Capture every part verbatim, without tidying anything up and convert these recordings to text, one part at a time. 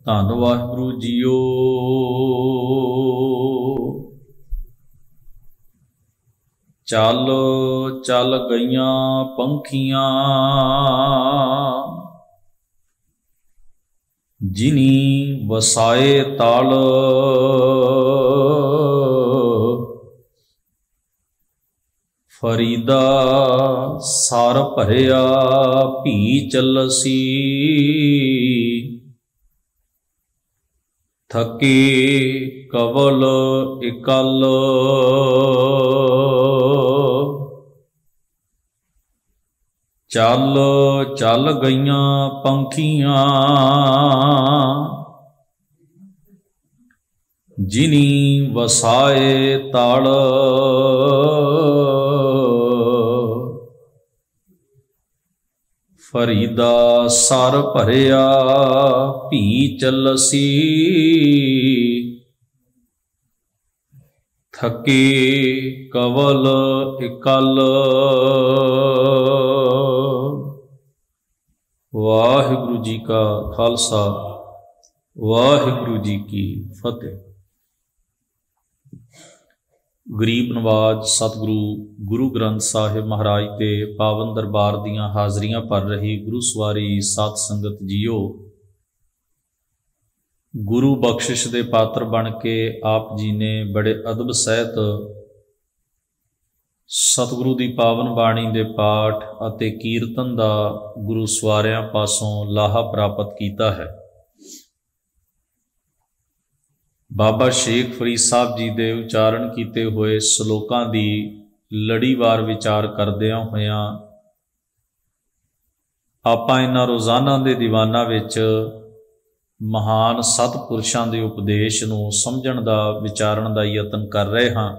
ਧੰਨ ਵਾਹਿਗੁਰੂ ਜੀਓ। ਚੱਲ ਚੱਲ ਗਈਆਂ ਪੰਖੀਆਂ, ਜਿਨੀ ਵਸਾਏ ਤਲ। ਫਰੀਦਾ ਸਰ ਭਰਿਆ ਭੀ ਚੱਲਸੀ, ਥਕੇ ਕਵਲ ਇਕਲ। ਚੱਲ ਚੱਲ ਗਈਆਂ ਪੰਖੀਆਂ, ਜਿਨੀ ਵਸਾਏ ਤਲ। ਫਰੀਦਾ ਸਰ ਭਰਿਆ ਭੀ ਚੱਲਸੀ, ਥਕੇ ਕਵਲ ਇਕਲ। ਵਾਹਿਗੁਰੂ ਜੀ ਕਾ ਖਾਲਸਾ, ਵਾਹਿਗੁਰੂ ਜੀ ਕੀ ਫਤਿਹ। ਗਰੀਬ ਨਵਾਜ ਸਤਿਗੁਰੂ ਗੁਰੂ ਗ੍ਰੰਥ ਸਾਹਿਬ ਮਹਾਰਾਜ ਦੇ ਪਾਵਨ ਦਰਬਾਰ ਦੀਆਂ ਹਾਜ਼ਰੀਆਂ ਭਰ ਰਹੀ ਗੁਰੂ ਸਵਾਰੀ ਸਾਧ ਸੰਗਤ ਜੀਓ, ਗੁਰੂ ਬਖਸ਼ਿਸ਼ ਦੇ ਪਾਤਰ ਬਣ ਕੇ ਆਪ ਜੀ ਨੇ ਬੜੇ ਅਦਬ ਸਹਿਤ ਸਤਿਗੁਰੂ ਦੀ ਪਾਵਨ ਬਾਣੀ ਦੇ ਪਾਠ ਅਤੇ ਕੀਰਤਨ ਦਾ ਗੁਰੂ ਸਵਾਰਿਆਂ ਪਾਸੋਂ ਲਾਹਾ ਪ੍ਰਾਪਤ ਕੀਤਾ ਹੈ। ਬਾਬਾ ਸ਼ੇਖ ਫਰੀਦ ਸਾਹਿਬ ਜੀ ਦੇ ਉਚਾਰਨ ਕੀਤੇ ਹੋਏ ਸ਼ਲੋਕਾਂ ਦੀ ਲੜੀਵਾਰ ਵਿਚਾਰ ਕਰਦਿਆਂ ਹੋਇਆਂ ਆਪਾਂ ਇਹਨਾਂ ਰੋਜ਼ਾਨਾ ਦੇ ਦੀਵਾਨਾਂ ਵਿੱਚ ਮਹਾਨ ਸਤਿਪੁਰਸ਼ਾਂ ਦੇ ਉਪਦੇਸ਼ ਨੂੰ ਸਮਝਣ ਦਾ, ਵਿਚਾਰਨ ਦਾ ਯਤਨ ਕਰ ਰਹੇ ਹਾਂ।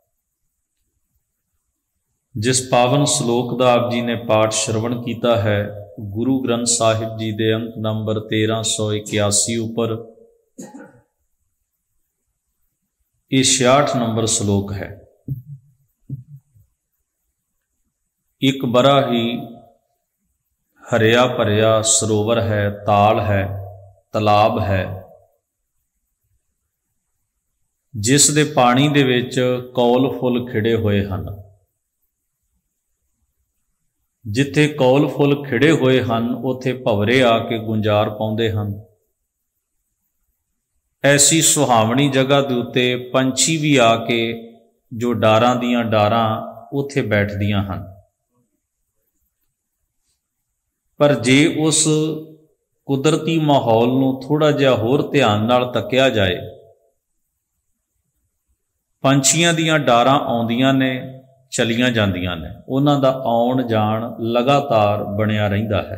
ਜਿਸ ਪਾਵਨ ਸ਼ਲੋਕ ਦਾ ਆਪ ਜੀ ਨੇ ਪਾਠ ਸ਼ਰਵਣ ਕੀਤਾ ਹੈ, ਗੁਰੂ ਗ੍ਰੰਥ ਸਾਹਿਬ ਜੀ ਦੇ ਅੰਕ ਨੰਬਰ ਤੇਰਾਂ ਸੌ ਇਕਿਆਸੀ ਉੱਪਰ ਇਹ ਛਿਆਹਠ ਨੰਬਰ ਸ਼ਲੋਕ ਹੈ। ਇੱਕ ਬੜਾ ਹੀ ਹਰਿਆ ਭਰਿਆ ਸਰੋਵਰ ਹੈ, ਤਾਲ ਹੈ, ਤਲਾਬ ਹੈ, ਜਿਸ ਦੇ ਪਾਣੀ ਦੇ ਵਿੱਚ ਕੌਲ ਫੁੱਲ ਖਿੜੇ ਹੋਏ ਹਨ। ਜਿੱਥੇ ਕੌਲ ਫੁੱਲ ਖਿੜੇ ਹੋਏ ਹਨ, ਉੱਥੇ ਭੰਵਰੇ ਆ ਕੇ ਗੁੰਜਾਰ ਪਾਉਂਦੇ ਹਨ। ਐਸੀ ਸੁਹਾਵਣੀ ਜਗ੍ਹਾ ਦੇ ਉੱਤੇ ਪੰਛੀ ਵੀ ਆ ਕੇ ਜੋ ਡਾਰਾਂ ਦੀਆਂ ਡਾਰਾਂ ਉੱਥੇ ਬੈਠਦੀਆਂ ਹਨ। ਪਰ ਜੇ ਉਸ ਕੁਦਰਤੀ ਮਾਹੌਲ ਨੂੰ ਥੋੜ੍ਹਾ ਜਿਹਾ ਹੋਰ ਧਿਆਨ ਨਾਲ ਤੱਕਿਆ ਜਾਏ, ਪੰਛੀਆਂ ਦੀਆਂ ਡਾਰਾਂ ਆਉਂਦੀਆਂ ਨੇ, ਚਲੀਆਂ ਜਾਂਦੀਆਂ ਨੇ, ਉਹਨਾਂ ਦਾ ਆਉਣ ਜਾਣ ਲਗਾਤਾਰ ਬਣਿਆ ਰਹਿੰਦਾ ਹੈ।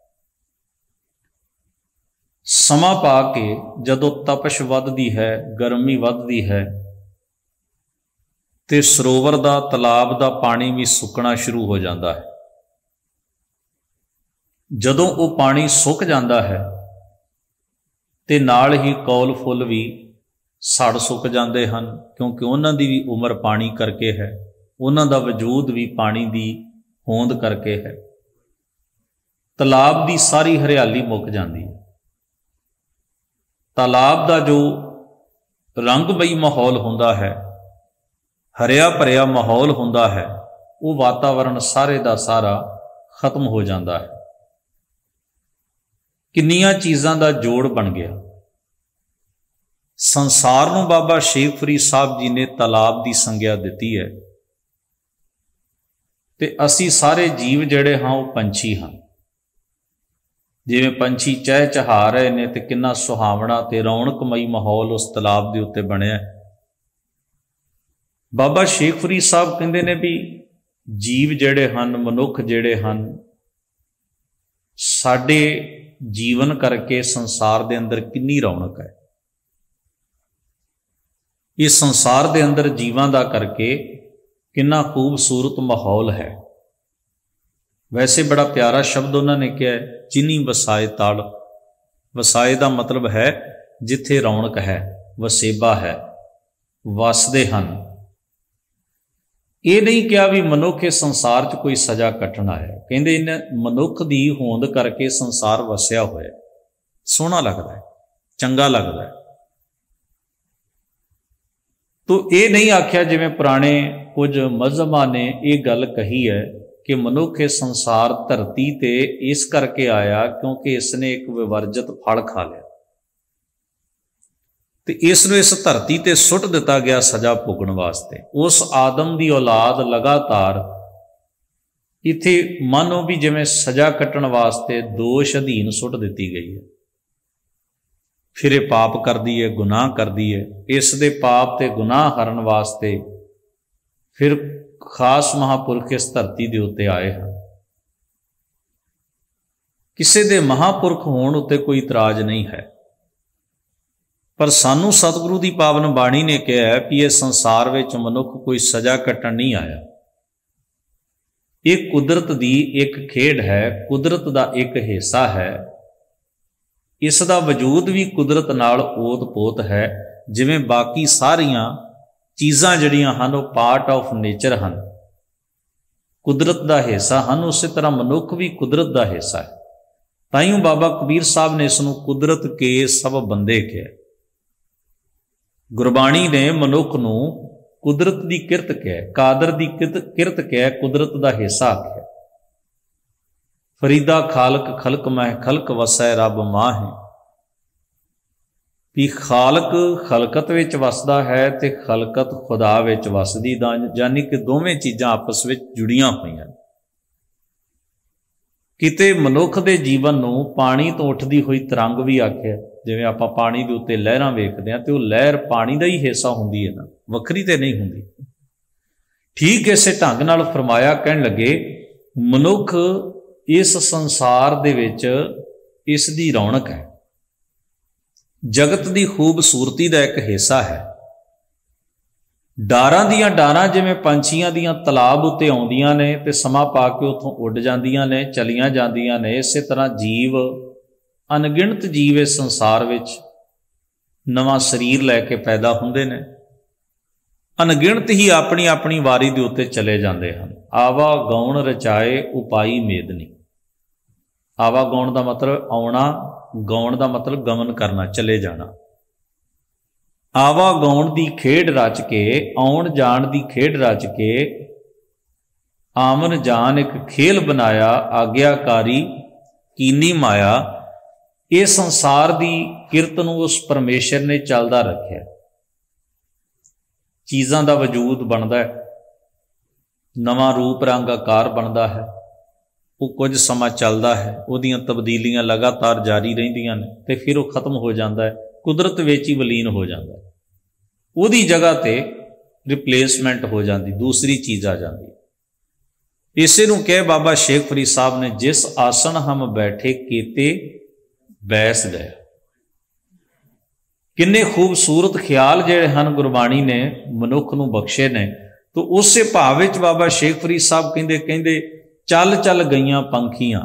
ਸਮਾਂ ਪਾ ਕੇ ਜਦੋਂ ਤਪਸ਼ ਵੱਧਦੀ ਹੈ, ਗਰਮੀ ਵੱਧਦੀ ਹੈ, ਤੇ ਸਰੋਵਰ ਦਾ, ਤਲਾਬ ਦਾ ਪਾਣੀ ਵੀ ਸੁੱਕਣਾ ਸ਼ੁਰੂ ਹੋ ਜਾਂਦਾ ਹੈ। ਜਦੋਂ ਉਹ ਪਾਣੀ ਸੁੱਕ ਜਾਂਦਾ ਹੈ ਤੇ ਨਾਲ ਹੀ ਕੌਲ ਫੁੱਲ ਵੀ ਸੜ ਸੁੱਕ ਜਾਂਦੇ ਹਨ, ਕਿਉਂਕਿ ਉਹਨਾਂ ਦੀ ਵੀ ਉਮਰ ਪਾਣੀ ਕਰਕੇ ਹੈ, ਉਹਨਾਂ ਦਾ ਵਜੂਦ ਵੀ ਪਾਣੀ ਦੀ ਹੋਂਦ ਕਰਕੇ ਹੈ। ਤਲਾਬ ਦੀ ਸਾਰੀ ਹਰਿਆਲੀ ਮੁੱਕ ਜਾਂਦੀ ਹੈ। ਤਾਲਾਬ ਦਾ ਜੋ ਰੰਗਮਈ ਮਾਹੌਲ ਹੁੰਦਾ ਹੈ, ਹਰਿਆ ਭਰਿਆ ਮਾਹੌਲ ਹੁੰਦਾ ਹੈ, ਉਹ ਵਾਤਾਵਰਣ ਸਾਰੇ ਦਾ ਸਾਰਾ ਖਤਮ ਹੋ ਜਾਂਦਾ ਹੈ। ਕਿੰਨੀਆਂ ਚੀਜ਼ਾਂ ਦਾ ਜੋੜ ਬਣ ਗਿਆ। ਸੰਸਾਰ ਨੂੰ ਬਾਬਾ ਸ਼ੇਖ ਫਰੀਦ ਸਾਹਿਬ ਜੀ ਨੇ ਤਾਲਾਬ ਦੀ ਸੰਗਿਆ ਦਿੱਤੀ ਹੈ, ਤੇ ਅਸੀਂ ਸਾਰੇ ਜੀਵ ਜਿਹੜੇ ਹਾਂ ਉਹ ਪੰਛੀ ਹਾਂ। ਜਿਵੇਂ ਪੰਛੀ ਚਹਿ ਚਹਾ ਰਹੇ ਨੇ, ਤੇ ਕਿੰਨਾ ਸੁਹਾਵਣਾ ਤੇ ਰੌਣਕਮਈ ਮਾਹੌਲ ਉਸ ਤਲਾਬ ਦੇ ਉੱਤੇ ਬਣਿਆ। ਬਾਬਾ ਸ਼ੇਖ ਫਰੀਦ ਸਾਹਿਬ ਕਹਿੰਦੇ ਨੇ ਵੀ ਜੀਵ ਜਿਹੜੇ ਹਨ, ਮਨੁੱਖ ਜਿਹੜੇ ਹਨ, ਸਾਡੇ ਜੀਵਨ ਕਰਕੇ ਸੰਸਾਰ ਦੇ ਅੰਦਰ ਕਿੰਨੀ ਰੌਣਕ ਹੈ। ਇਸ ਸੰਸਾਰ ਦੇ ਅੰਦਰ ਜੀਵਾਂ ਦਾ ਕਰਕੇ ਕਿੰਨਾ ਖੂਬਸੂਰਤ ਮਾਹੌਲ ਹੈ। ਵੈਸੇ ਬੜਾ ਪਿਆਰਾ ਸ਼ਬਦ ਉਹਨਾਂ ਨੇ ਕਿਹਾ, ਜਿਨੀ ਵਸਾਏ ਤਲ। ਵਸਾਏ ਦਾ ਮਤਲਬ ਹੈ ਜਿੱਥੇ ਰੌਣਕ ਹੈ, ਵਸੇਬਾ ਹੈ, ਵਸਦੇ ਹਨ। ਇਹ ਨਹੀਂ ਕਿਹਾ ਵੀ ਮਨੁੱਖ ਇਸ ਸੰਸਾਰ 'ਚ ਕੋਈ ਸਜ਼ਾ ਕੱਟਣ ਆਇਆ। ਕਹਿੰਦੇ ਇਹਨਾਂ ਮਨੁੱਖ ਦੀ ਹੋਂਦ ਕਰਕੇ ਸੰਸਾਰ ਵਸਿਆ ਹੋਇਆ, ਸੋਹਣਾ ਲੱਗਦਾ ਹੈ। चंगा लगता है। तो ये नहीं आख्या जिवें पुराने कुछ मजहबां ने ये गल कही है कि मनुख इस संसार धरती ते इस करके आया क्योंकि इसने एक विवर्जित फल खा लिया, तो इसनूं इस धरती ते सुट दिता गया सजा भोगण वास्ते। उस आदम की औलाद लगातार इत्थे मानो भी जिवें सजा कट्टण वास्ते दोष अधीन सुट दिती गई है। फिर ये पाप करदी है, गुनाह करदी है। इस दे पाप ते गुनाह हरण वास्ते फिर खास महापुरख इस धरती दे उत्ते आए हैं। किसी दे महापुरख होण उत्ते कोई इतराज नहीं है, पर सानू सतगुरु की पावन बाणी ने कहा है कि इस संसार विच मनुख कोई सजा कट्टण नहीं आया। ये कुदरत दी एक खेड है, कुदरत दा एक हिस्सा है। इसका वजूद भी कुदरत नाल ओत पोत है, जिवें बाकी सारियां चीज़ां जड़ियां हन वो पार्ट ऑफ नेचर हन, कुदरत का हिस्सा हन। उस तरह मनुख भी कुदरत का हिस्सा है। ताइयों बाबा कबीर साहब ने इसनूं कुदरत के सब बंदे कहा। गुरबाणी ने मनुख नूं कुदरत की किरत कहा, कादर की किरत कहा, कुदरत का हिस्सा आख्या। फरीदा खालक खलक मैं खलक वसै रब माह भी खालक खलकत विच वसदा है ते खलकत खुदा विच वसदी, यानी कि दोवें चीज़ां आपस विच जुड़ियां होईयां। किते मनुख दे जीवन नूं पानी तो उठदी हुई तरंग भी आख्या। जिवें आपां पानी दे उत्ते लहरां वेखदे हां ते वो लहर पानी का ही हिस्सा हुंदी है ना, वखरी ते नहीं हुंदी। ठीक इसे ढंग नाल फरमाया, कहण लगे मनुख इस संसार दे विच इसदी रौनक है, जगत की खूबसूरती का एक हिस्सा है। डारां दियां डारां जिवें पंछियां दियां तलाब उत्ते आउंदियां ने ते समा पा के उत्थों उड़ जांदियां ने, चलियां जांदियां ने, इसे तरह जीव अनगिणत जीव इस संसार विच नवां शरीर लैके पैदा हुंदे ने, अनगिणत ही अपनी अपनी वारी दे उत्ते चले जाते हैं। आवा गौण रचाए उपाई मेदनी। आवा गौण का मतलब आउणा, गौण का मतलब गमन करना, चले जाना। आवा गौण की खेड रच के, आउण जाण की खेड रच के, आमन जान एक खेल बनाया, आग्याकारी कीनी माया। ये संसार की किरत नूं उस परमेश्वर ने चलदा रखिया। चीज़ां दा वजूद बनता है, नवा रूप रंग आकार बनता है, वो कुछ समा चलता है, उहदियां तब्दीलियां लगातार जारी रहिंदियां ने ते फिर वो खत्म हो जाता है, कुदरत विच ही विलीन हो जाता है। उहदी जगह ते रिप्लेसमेंट हो जाती, दूसरी चीज़ आ जाती। इसे नूं कह बाबा शेख फरीद साहब ने, जिस आसन हम बैठे केते बैस गए। किन्ने खूबसूरत ख्याल जिहड़े हन गुरबाणी ने मनुख नूं बख्शे ने। तो उस भाव विच बाबा शेख फरीद साहब कहंदे कहंदे चल चल गईयां पंखियां,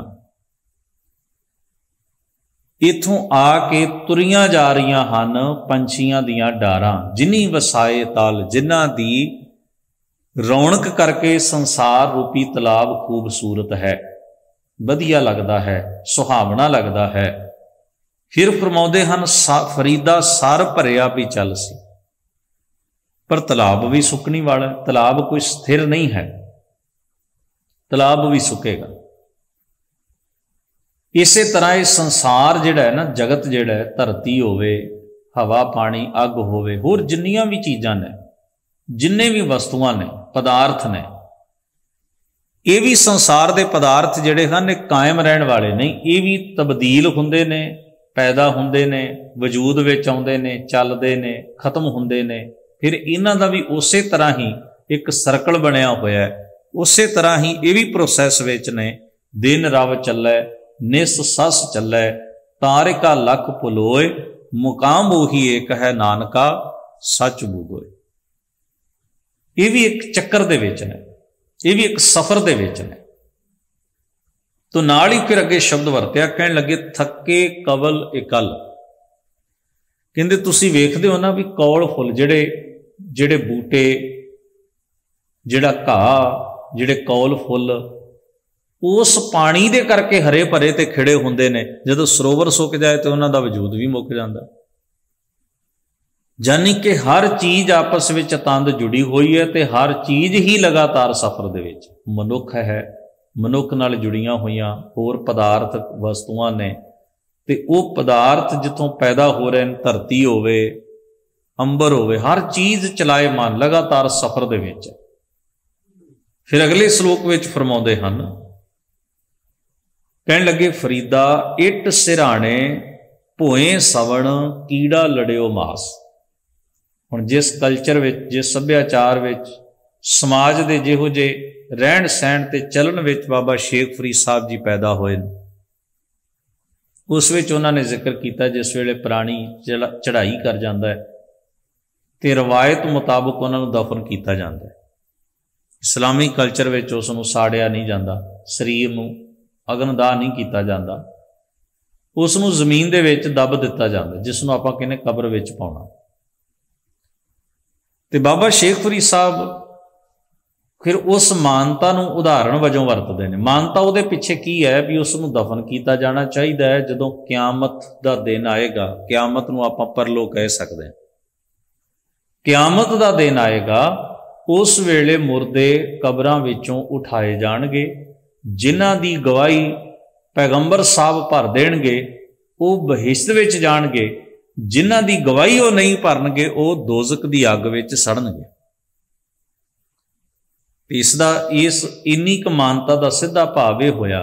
इथों आके तुरियां जा रही हन पंछियां दियां डारां, जिन्नी वसाए तल, जिन्हां दी रौनक करके संसार रूपी तलाब खूबसूरत है, वधिया लगता है, सुहावना लगता है। फिर फरमाउंदे हन फरीदा सर भरिया भी चल सी, पर तलाब भी सुकनी वाला है, तलाब कोई स्थिर नहीं है, तलाब भी सुकेगा। इसे तरह ये संसार जिहड़ा है ना, जगत जिहड़ा है, धरती होवे, हवा पानी अग होवे, होर जिन्नियां भी चीज़ां ने, जिन्ने भी वस्तुआं ने, पदार्थ ने, ये भी संसार के पदार्थ जिहड़े हन कायम रहने वाले नहीं, ये भी तब्दील हुंदे ने, पैदा हुंदे ने, वजूद विच आउंदे ने, चलदे ने, खत्म हुंदे ने। फिर इन्हां दा भी उस तरह ही एक सर्कल बनया होया है, उस तरह ही ये भी प्रोसैस विच ने। दिन रव चलै, निस सस चलै, तारिका लख पुलोए, मुकाम ओही एक है, नानका सच बुगोए। ये भी एक चक्कर दे विच ने, ये भी एक सफर दे विच ने। तो नाल ही फिर अगे शब्द वरत्या, कहण लगे थके कवल इकल। कहंदे तुसीं वेखदे हो ना भी कौल फुल, जिहड़े जिहड़े बूटे, जिहड़ा घाह, जिहड़े कौल फुल उस पानी दे करके हरे भरे ते खिड़े हुंदे ने। जदों सरोवर सुक जाए तो उन्हां दा वजूद भी मुक जांदा। यानी कि हर चीज़ आपस में तंद जुड़ी हुई है, तो हर चीज़ ही लगातार सफ़र दे विच मनुख है, मनुख नाल जुड़ियां हुईयां होर पदार्थ वस्तुआं ने, ते वो पदार्थ जिथों पैदा हो रहे हैं, धरती होवे, अंबर होवे, हर चीज़ चलाएमान लगातार सफ़र दे विच। फिर अगले श्लोक विच फरमाउंदे हन, कहण लगे फरीदा इट सिराणे भोए सवण कीड़ा लड़ियो मास। हुण जिस कल्चर विच, जिस सभ्याचार विच, समाज दे जिहो जे रहन सहन ते चलन विच बाबा शेख फरीद साहब जी पैदा होए, उस विच उन्हां ने जिक्र किया जिस वेले प्राणी चढ़ाई कर जाता है तो रवायत मुताबक उन्होंने दफन किया जाता है। इस्लामी कल्चर विच उसनूं साड़िया नहीं जाता, शरीर नूं अग्नदाह नहीं किया जाता, उसनूं जमीन दे विच दब दिता जाता, जिसनूं आपां कहने कब्र विच पाउणा। ते बाबा शेख फरीद साहब फिर उस मानता नूं उदाहरण वजों वरतदे ने। मानता उहदे पिछे की है भी उसनूं दफन किया जाना चाहिए है। जदों क्यामत दा दिन आएगा, क्यामत नूं आपां परलो कह सकते हैं, क्यामत दा दिन आएगा, उस वेले मुरदे कबरां विचों उठाए जाणगे, जिन्हां दी गवाही पैगंबर साहब भर देणगे वो बहिश्त विच जाणगे, जिन्हां दी गवाही वो नहीं भरनगे वो दोजक दी अग विच सड़नगे। इसदा इस इन्नी क मानता का सीधा भाव यह होया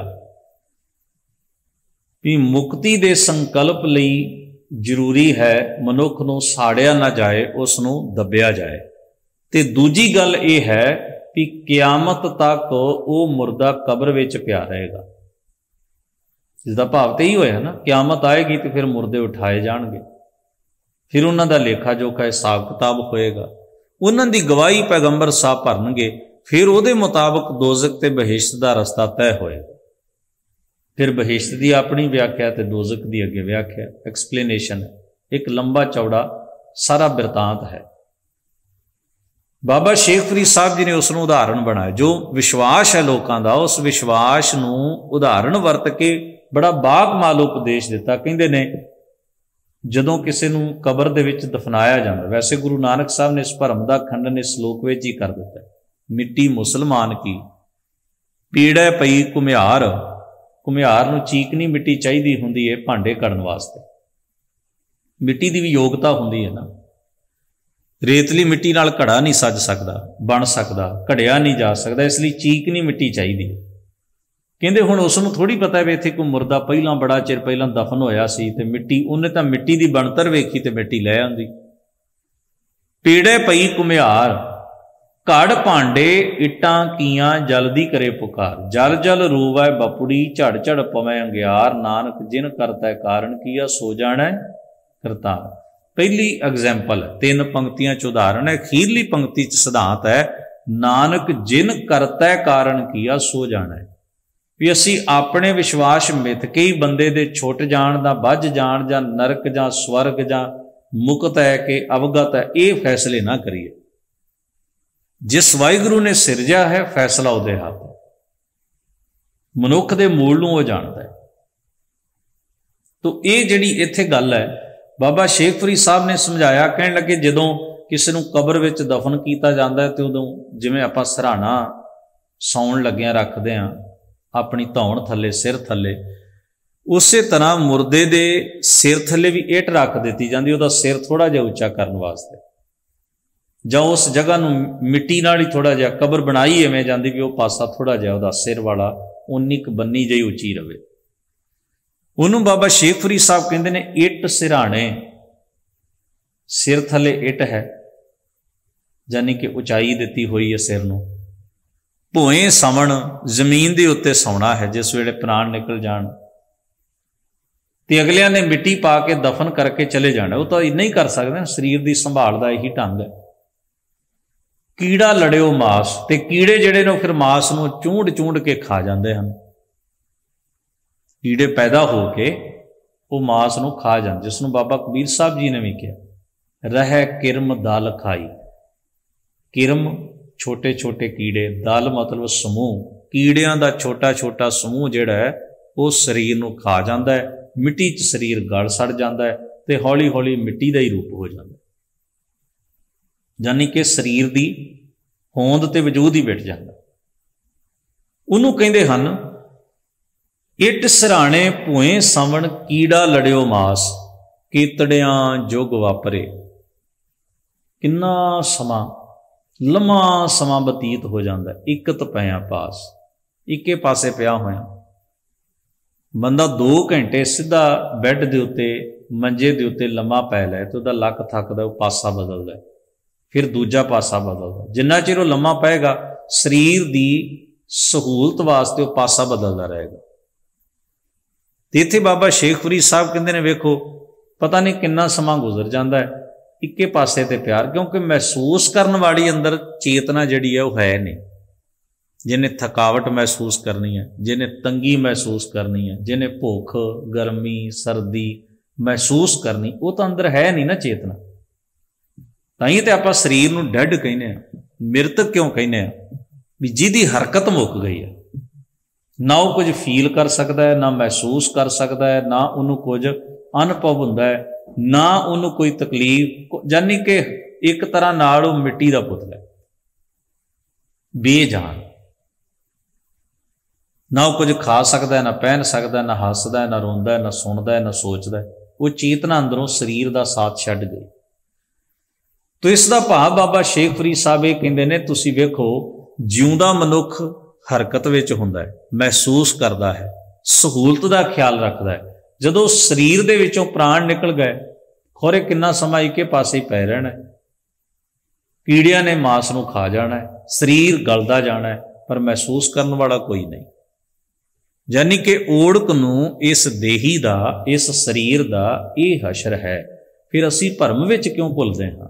भी मुक्ति दे संकल्प लई जरूरी है मनुख नूं साड़िया ना जाए, उसनूं दबिया जाए। ते दूजी गल यह है कि क्यामत तक वो मुर्दा कब्र विच पिया रहेगा। इसका भाव तो यही होया ना, क्यामत आएगी तो फिर मुर्दे उठाए जाणगे, फिर उन्हां दा लेखा जोखा हिसाब किताब होएगा, उन्हां दी गवाही पैगंबर साहब भरनगे, फिर उहदे मुताबक दोजक ते बहिश्त का रस्ता तय होएगा। फिर बहिश्त की अपनी व्याख्या तो दोजक की अगे व्याख्या, एक्सप्लेनेशन, एक लंबा चौड़ा सारा बिरतांत है। बाबा शेख फरीद साहब जी ने उसनूं उदाहरण बनाया। जो विश्वास है लोगों का, उस विश्वास नूं उदाहरण वरत के बड़ा बाकमाल उपदेश दिता। कहंदे ने जदों किसी नूं कबर दे विच दफनाया जाता, वैसे गुरु नानक साहब ने इस भरम का खंडन इस श्लोक विच ही कर दिता, मिट्टी मुसलमान की पीड़े पई घुमियार, घुमियार नूं चीकनी मिट्टी चाहिदी हुंदी है भांडे कढ़न वास्ते, मिट्टी की भी योग्यता हुंदी है ना। रेतली मिट्टी नाल घड़ा नहीं सज सकदा, बन सकदा, घड़िया नहीं जा सकदा, इसलिए चीकनी मिट्टी चाहिदी। कहंदे हुण उसनूं थोड़ी पता है इत्थे कोई मुर्दा पहलां बड़ा चिर पहलां दफन होया सी ते मिट्टी उन्हें तां मिट्टी की बनतर वेखी ते मिट्टी लै आंदी। पीड़े पई घुमियार घड़ भांडे इट्टां कीआं जलदी करे पुकार, जल जल रोवै बपुड़ी झड़ झड़ पवै अंगियार, नानक जिन करता कारण किया सो जाणै करतार। पहली एग्जाम्पल तीन पंक्तियां च उदाहरण है, अखीरली पंक्ति च सिद्धांत है, नानक जिन करता कारण किया सो जाणै। भी असी अपने विश्वास मिथ के ही बंदे दे छुट जाण दा, बज जाण जां नरक जां स्वर्ग जां मुक्त है कि अवगत है, ये फैसले ना करिए। जिस वाहिगुरू ने सिरजा है फैसला उहदे हाथ है, मनुख दे मूल नूं वो जानता है। तो ये जिहड़ी इत्थे गल है बाबा शेख फरीद साहब ने समझाया। कहण लगे जदों किसी नूं कबर विच दफन किया जाता है तो उदों जिवें आपां सराहना सौण लग्गिआं रखदे हां अपनी धौण थले, सिर थले, उस तरह मुर्दे दे सिर थले भी इट रख दी जाती, उहदा सिर थोड़ा जिहा उच्चा करने वास्ते, जां उस जगह नूं मिट्टी नाल ही थोड़ा जिहा कबर बनाई इवें जाती भी वह पासा थोड़ा जिहा उहदा सिर वाला उन्नी क बन्नी जी उची रहे। उन्होंने बाबा शेख फरीद साहब कहते हैं इट सिराणे, सिर थले इट है, यानी कि उचाई दी हुई है सिर नूं। भोए सवण, जमीन के उत्ते सौना है, जिस वेले प्राण निकल जाण ते अगलियां ने मिट्टी पा के दफन करके चले जाना। वो तो इन्ना ही कर सकते हैं, शरीर की संभाल का यही ढंग है। कीड़ा लड़ियो मास, ते कीड़े जिहड़े ने फिर मास नूं चूंड चूंड के खा जाते हैं। कीड़े पैदा हो के वो मास नूं खा जाते, जिसनों बाबा कबीर साहब जी ने भी कहा, रह किरम दल खाई। किरम छोटे छोटे कीड़े, दल मतलब समूह, कीड़ियां दा छोटा छोटा समूह जिहड़ा है वो शरीर नूं खा जाता है, मिट्टी च शरीर गल सड़ जाता है, तो हौली हौली मिट्टी का ही रूप हो जाता है। यानी कि शरीर की होंद ते वजूद ही मिट जाता। उन्हों कहते हैं इट सराणे भुए सावण कीड़ा लड़ियो मास, केतड़िया जुग वापरे। किन्ना समा लम्मा समा बतीत हो जाता है इकत पिया पास, इक्के पासे पिया होया। बंदा दो घंटे सीधा बैड के उत्ते मंजे के उत्ते लम्मा पै लै तो वह लक थकदा, वो पासा बदलता है, फिर दूजा पासा बदलता। जिन्ना चिर वो लम्मा पेगा शरीर की सहूलत वास्ते वो पासा बदलता रहेगा। तो इत्थे बाबा शेख फरीद साहब कहते हैं वेखो पता नहीं कितना समा गुजर जाता है इक्के पासे ते प्यार, क्योंकि महसूस करने वाली अंदर चेतना जिहड़ी है वह है नहीं। जिन्हें थकावट महसूस करनी है, जिन्हें तंगी महसूस करनी है, जिन्हें भुख गर्मी सर्दी महसूस करनी, वो तो अंदर है नहीं ना चेतना। ताई तो आप शरीर नूं डैड कहने, मृतक क्यों कहने भी जिहदी हरकत मुक गई है, ना वो कुछ फील कर सकता है, ना महसूस कर सकता है, ना उन्होंने कुछ अनुभव हुंदा है, ना उन्होंने कोई तकलीफ। यानी कि एक तरह नाल वो मिट्टी का पुतला बेजान, ना वो कुछ खा सकता है, ना पहन सकता है, ना हसदा है, ना रोंदा है, ना सुनता है, ना सोचता है। वो चेतना अंदरों शरीर का साथ छड्ड गई। तो इसका भाव बाबा शेख फरीद साहब ये कहते हैं, तुसीं वेखो जिउंदा मनुख हरकत विच हुंदा है, महसूस करता है, सहूलत का ख्याल रखता है। जदों शरीर दे विचों प्राण निकल गए खोरे किन्ना समा इके पासे ही पै रहना है, कीड़िया ने मांस नूं खा जाना है, शरीर गलदा जाना है, पर महसूस करने वाला कोई नहीं। यानी कि ओढ़क नूं इस देही दा, इस शरीर दा ये हशर है। फिर असी भरम विच क्यों भुलदे हां?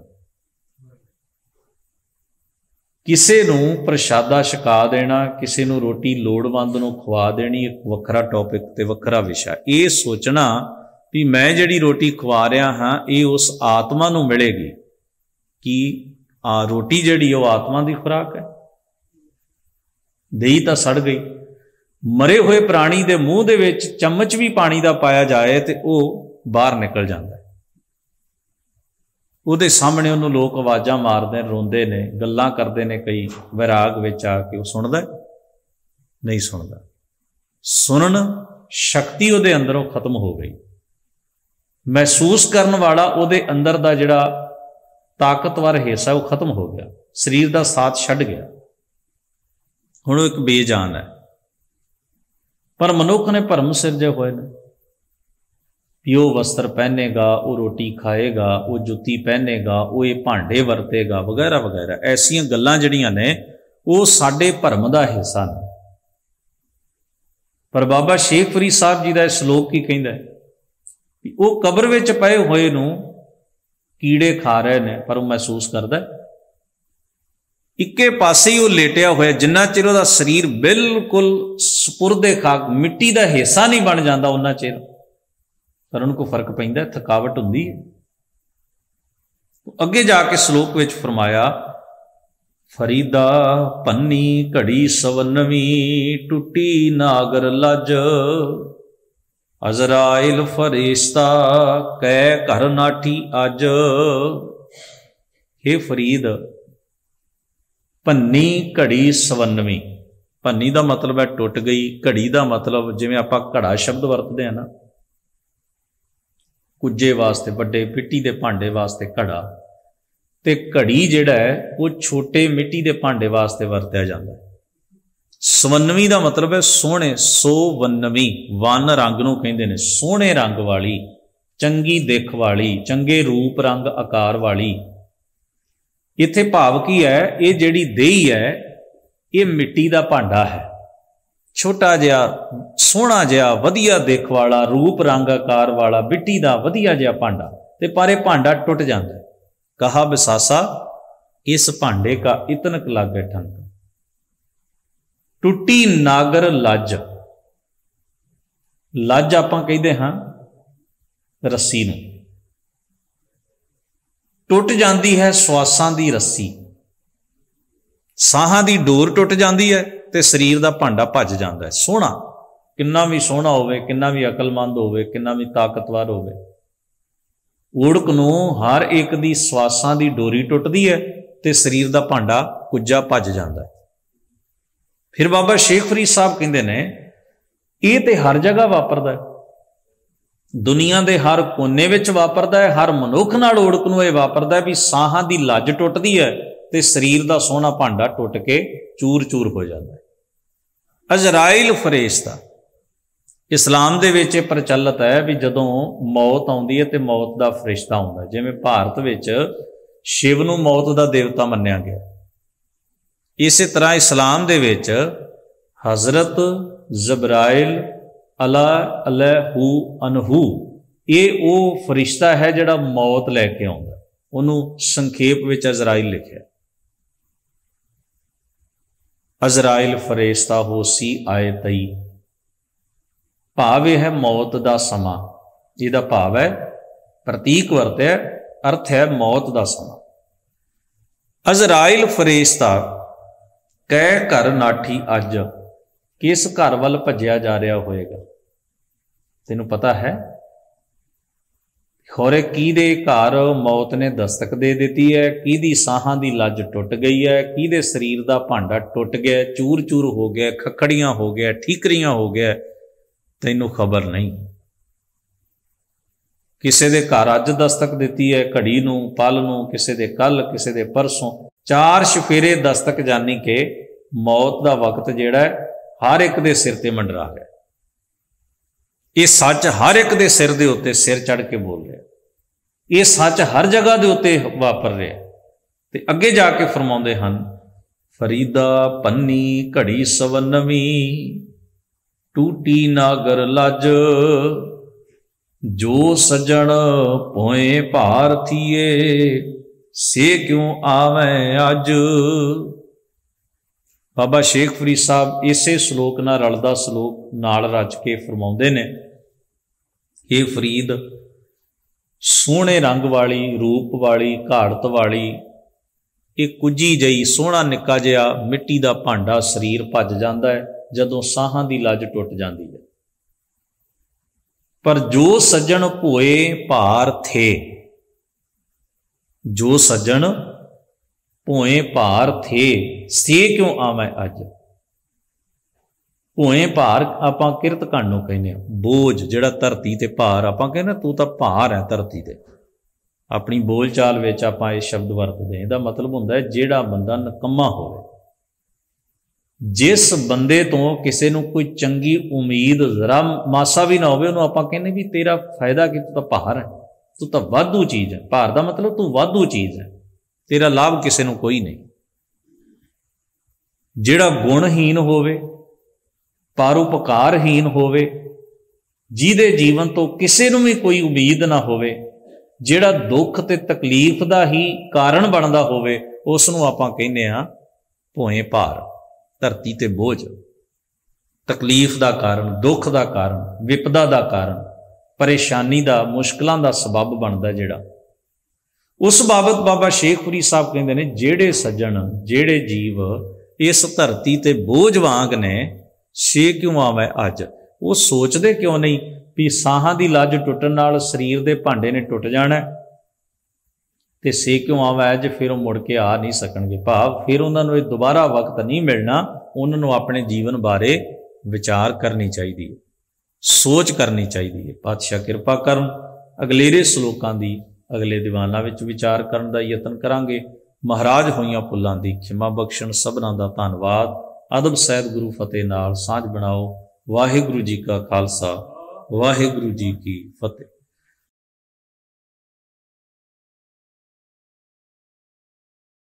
किसी नूं प्रशादा छका देना, किसी नूं रोटी लोड़वंद नूं खवा देनी एक वखरा टॉपिक ते वखरा विषय। ये सोचना भी मैं जिहड़ी रोटी खवा रहा हाँ ये उस आत्मा नूं मिलेगी कि आ रोटी जिहड़ी वो आत्मा की खुराक है। देही तां सड़ गई। मरे हुए प्राणी के मूँह दे विच चम्मच भी पानी का पाया जाए तो वह बाहर निकल जाता है। ਉਹਦੇ सामने उन्होंने लोग आवाज़ा मारते रोंदे ने गल्लां करते हैं, कई वैराग विच आके वो सुनदा नहीं सुनता। सुनन शक्ति उहदे अंदरों खत्म हो गई। महसूस करने वाला उहदे अंदर दा जिहड़ा ताकतवर हिस्सा वो खत्म हो गया, शरीर का साथ छड्ड गया। हुण एक बेजान है। पर मनुख ने भरम सिरजे हुए ने भी वो वस्त्र पहनेगा, वो रोटी खाएगा, वो जुत्ती पहनेगा, वो ये भांडे वरतेगा वगैरह वगैरह। ऐसियां गल्लां जिहड़ियां ने वो साडे भरम दा हिस्सा ने। पर बाबा शेख फरीद साहब जी का श्लोक की कहंदा है कि वो कबर विच पए होए नूं कीड़े खा रहे ने, पर वो महसूस करदा है इक्के पासे ही वो लेटिया होया। जिन्ना चिर उहदा शरीर बिल्कुल सुपुर्दे खाक मिट्टी का हिस्सा नहीं बन जाता उन्ना चिर पर उनको फर्क पैंदा, थकावट हुंदी है। अगे जाके श्लोक विच फरमाया फरीदा पन्नी घड़ी सवनवी टुटी नागर लज अजराइल फरिश्ता कै घर नाठी अज। हे फरीद भन्नी घड़ी सवनवी, भन्नी का मतलब है टुट गई, घड़ी का मतलब जिवें आपां घड़ा शब्द वरतदे हैं ना, कुजे वास्ते वड्डे मिट्टी के भांडे वास्ते घड़ा, ते घड़ी जिहड़ा है वो छोटे मिट्टी के भांडे वास्ते वरत्या जाता है। सवनवी का मतलब है सोहणे, सो वन्नवी वन रंग नूं कहंदे ने, सोहणे रंग वाली, चंगी दिख वाली, चंगे रूप रंग आकार वाली। इत्थे भाव की है, ये जिहड़ी देही है ये मिट्टी का भांडा है, छोटा जिहा सोहना जिहा वधिया दिख वाला रूप रंग आकार वाला मिट्टी का वधिया जिहा भांडा, ते पर यह भांडा टुट जाता है। कहा बसासा इस भांडे का इतनक लागे ठंक, टुटी नागर लज। लज आपां कहदे हां रस्सी नूं, टुट जाती है श्वासां दी रस्सी, साहां दी डोर टुट जाती है ते शरीर का भांडा भज जाता है। सोहना किन्ना भी सोहना होवे, किन्ना भी अकलमंद होवे, किन्ना भी ताकतवर होवे, ओढ़क नूं हर एक दी श्वासां दी डोरी टुटदी है ते शरीर का भांडा कुज्जा भज जाता है। फिर बाबा शेख फरीद साहब कहते ने ये तो हर जगह वापरदा है, दुनिया के हर कोने विच वापरदा है, हर मनुख नाल ओड़क नूं इह वापरदा है भी साहां दी लज टुटदी है ते शरीर का सोहना भांडा टुट के चूर चूर हो जाता है। अजराइल फरिश्ता इस्लाम दे विच प्रचलित है भी जदों मौत आउंदी है तो मौत का फरिश्ता आउंदा है। जिवें भारत विच शिव नूं मौत का देवता मन्निया गया, इस तरह इस्लाम दे विच हजरत जबराइल अला अलहू अनहू ये वो फरिश्ता है जिहड़ा मौत लैके आउंदा, उहनूं संखेप विच अजराइल लिखिआ। अजराइल फरिश्ता होसी आए तई, भाव यह है मौत का समा, जिहदा भाव है प्रतीक वरतया, अर्थ है मौत का समा। अजराइल फरिश्ता कै घर नाठी अज, किस घर वाल भज्या जा रहा होएगा? तेनू पता है? खोरे की दे घर मौत ने दस्तक दे दी है, की दी साहां दी लज टुट गई है, की दे शरीर का भांडा टुट गया, चूर चूर हो गया, खखड़ियां हो गया, ठीकरियां हो गया, तैनू खबर नहीं। किसी दे घर अज दस्तक दी है, घड़ी नूं पल नूं, किसी दे कल, किसी दे परसों, चार शफेरे दस्तक जानी के मौत का वक्त जिहड़ा है हर एक दे सिर ते मंडरा है। ये सच हर एक दे सिर दे उत्ते सिर चढ़ के बोल रहा, ये सच हर जगह दे उत्ते वापर रहा। ते अगे जाके फरमाउंदे हन, फरीदा पन्नी घड़ी सवनवी, टूटी नागर लज, जो सजन पोए भार थिए, से क्यों आवें अज। बाबा शेख फरीद साहब इसे श्लोक नाल रलदा श्लोक नाल रच के फरमाउंदे ने, ये फरीद सोहणे रंग वाली, रूप वाली, घाड़त वाली, एक कुजी जई सोहना निक्का जिहा मिट्टी का भांडा शरीर भज जाता है जदों साहां दी लज टुट जाती है। पर जो सज्जन भोए भार थे, जो सज्जन भोए भार थे, से क्यों आवे अज। भोए भार आपां किरत घण नूं कहने, बोझ जिहड़ा धरती ते भार, आपां कहने तू तां भार है धरती ते। अपनी बोल चाल विच आपां इह शब्द वरतदे, इहदा मतलब हुंदा है जिहड़ा बंदा नकम्मा होवे, जिस बंदे तो किसी नूं कोई चंगी उम्मीद जरा मासा भी ना होवे, उहनूं आपां कहने भी तेरा फायदा कि तू तां भार है, तू तां वाधू चीज़ है। भार दा मतलब तू वाधू चीज़ है, तेरा लाभ किसी नूं कोई नहीं। जिहड़ा गुणहीन होवे, परोपकारहीन होवे, जिहदे जीवन तो किसी नूं भी कोई उम्मीद ना होवे, जिहड़ा दुख ते तकलीफ दा ही कारण बनदा होवे, उस नूं आपां कहने आ भोए भार, धरती ते बोझ, तकलीफ दा कारण, दुख दा कारण, विपदा दा कारण, परेशानी दा, मुश्किलां दा सबब बनदा जिहड़ा। उस बाबत बाबा शेख फरीद साहब कहते हैं, जेड़े सज्जन जेड़े जीव इस धरती ते बोझ वांग ने, से क्यों आवे अज। वो सोचते क्यों नहीं भी साहां दी लज टुटन नाल शरीर दे भांडे ने टुट जाना ते से क्यों आवे अज, फिर वो मुड़ के आ नहीं सकणगे। भाव फिर उन्होंने दोबारा वक्त नहीं मिलना, उन्होंने अपने जीवन बारे विचार करनी चाहिए, सोच करनी चाहिए। पातशाह किरपा करन अगलेरे श्लोकां दी अगले दीवाना विच विचार करन दा यतन करांगे। महाराज होइयां भुल्लां दी खिमा बख्शण, सबना दा धन्नवाद। अदब सैद गुरु फतेह नाल सांझ बनाओ। वाहिगुरु जी का खालसा, वाहिगुरु जी की फतेह।